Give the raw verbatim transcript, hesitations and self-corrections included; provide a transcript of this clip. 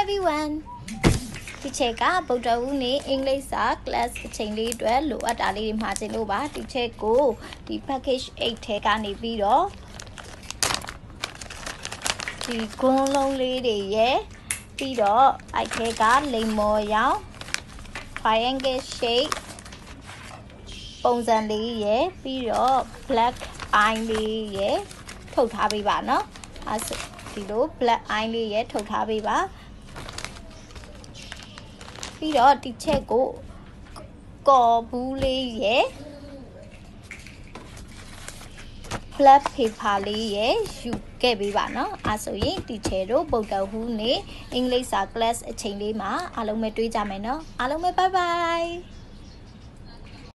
everyone. Teacher ka Buddha ni English sa classချိန်လေးအတွက်လိုအပ်တာလေးတွေမှာတင်လို့ပါ teacher ကိုဒီ package eight ထဲကနေပြီးတော့ဒီကွန်းလုံးလေးတွေရဲ့ပြီးတော့အဲ့ထဲကလိမ်မော်ရောင် triangle shape ပုံစံလေးရဲ့ပြီးတော့ black eye လေးရဲ့ထုတ်ထားပေးပါနော်အဲ့ဒီလို black eye လေးရဲ့ထုတ်ထားပေးပါပြီးတော့ဒီချက်ကိုကော်ဘူးလေးရဲ့ black paper လေးရဲ့ယူခဲ့ပေးပါနော်အဲ့ဆိုရင်ဒီချက်တို့ဗုဒ္ဓဟူးနေ့အင်္ဂလိပ်စာ class အချိန်လေးမှာအားလုံးပဲတွေ့ကြမယ်နော်အားလုံးပဲ bye bye